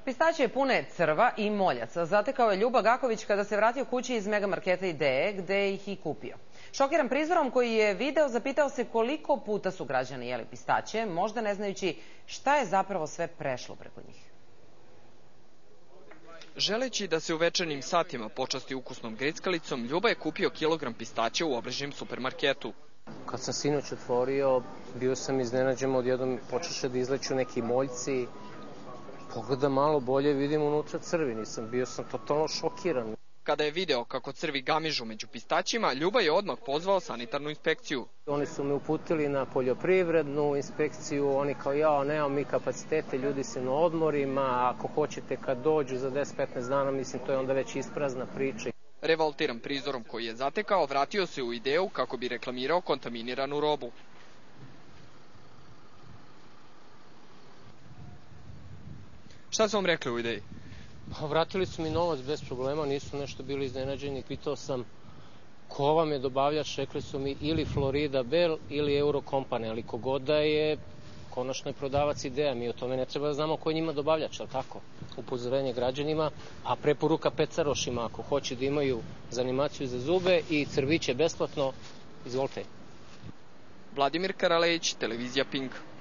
Pistaće pune crva i moljaca zatekao je Ljuba Gaković kada se vratio kući iz megamarketa Ideje, gde ih i kupio. Šokiran prizorom koji je video, zapitao se koliko puta su građani jeli pistaće, možda ne znajući šta je zapravo sve prešlo preko njih. Želeći da se u večernjim satima počasti ukusnom grickalicom, Ljuba je kupio kilogram pistaća u obližnjem supermarketu. Kad sam sinoć otvorio, bio sam iznenađen, odjednom počeše da izleću neki moljci. Pogledam malo bolje, vidim unutra crvi, bio sam totalno šokiran. Kada je video kako crvi gamižu među pistaćima, Ljuba je odmah pozvao sanitarnu inspekciju. Oni su me uputili na poljoprivrednu inspekciju, oni kao nemamo mi kapacitete, ljudi se na odmorima, ako hoćete kad dođu za 10-15 dana, mislim to je onda već isprazna priča. Revoltiran prizorom koji je zatekao, vratio se u Ideju kako bi reklamirao kontaminiranu robu. Šta su vam rekli u Ideji? Vratili su mi novac bez problema, nisu nešto bili iznenađeni. Pitao sam ko vam je dobavljač, rekli su mi ili Florida Bell ili Eurocompany, ali kogoda je konačno je prodavac Ideja. Mi o tome ne treba da znamo ko je njima dobavljač, ali tako? Upozorenje građanima, a preporuka pecarošima ako hoće da imaju za animaciju za zube i crviće besplatno, izvolite. Vladimir Karalejić, televizija Pink.